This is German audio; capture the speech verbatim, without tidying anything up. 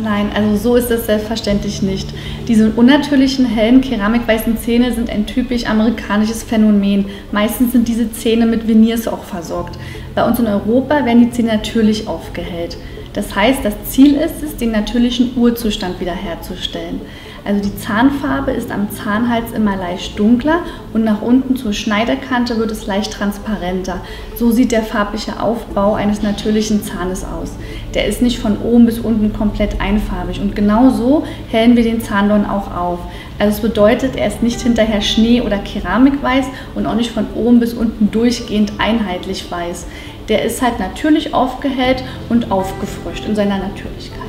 Nein, also so ist es selbstverständlich nicht. Diese unnatürlichen, hellen, keramikweißen Zähne sind ein typisch amerikanisches Phänomen. Meistens sind diese Zähne mit Veneers auch versorgt. Bei uns in Europa werden die Zähne natürlich aufgehellt. Das heißt, das Ziel ist es, den natürlichen Urzustand wiederherzustellen. Also die Zahnfarbe ist am Zahnhals immer leicht dunkler und nach unten zur Schneidekante wird es leicht transparenter. So sieht der farbliche Aufbau eines natürlichen Zahnes aus. Der ist nicht von oben bis unten komplett einfarbig und genau so hellen wir den Zahndorn auch auf. Also es bedeutet, er ist nicht hinterher Schnee- oder Keramikweiß und auch nicht von oben bis unten durchgehend einheitlich weiß. Der ist halt natürlich aufgehellt und aufgefrischt in seiner Natürlichkeit.